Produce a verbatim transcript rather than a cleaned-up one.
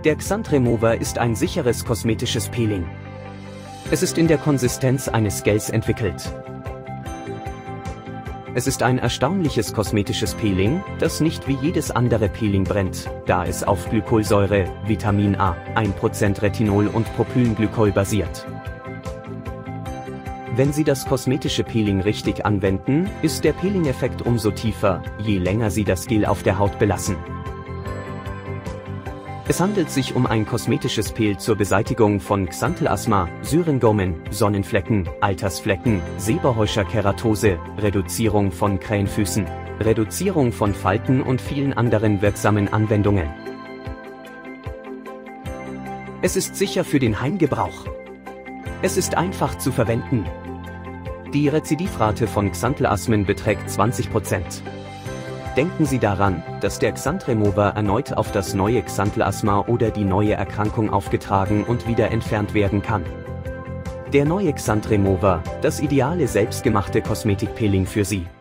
Der Xant Remover ist ein sicheres kosmetisches Peeling. Es ist in der Konsistenz eines Gels entwickelt. Es ist ein erstaunliches kosmetisches Peeling, das nicht wie jedes andere Peeling brennt, da es auf Glykolsäure, Vitamin A, ein Prozent Retinol und Propylenglycol basiert. Wenn Sie das kosmetische Peeling richtig anwenden, ist der Peeling-Effekt umso tiefer, je länger Sie das Gel auf der Haut belassen. Es handelt sich um ein kosmetisches Peel zur Beseitigung von Xanthelasma, Syringomen, Sonnenflecken, Altersflecken, Seborrheuscher-Keratose, Reduzierung von Krähenfüßen, Reduzierung von Falten und vielen anderen wirksamen Anwendungen. Es ist sicher für den Heimgebrauch. Es ist einfach zu verwenden. Die Rezidivrate von Xanthelasmen beträgt zwanzig Prozent. Denken Sie daran, dass der Xant Remover erneut auf das neue Xanthelasma oder die neue Erkrankung aufgetragen und wieder entfernt werden kann. Der neue Xant Remover, das ideale selbstgemachte Kosmetikpeeling für Sie.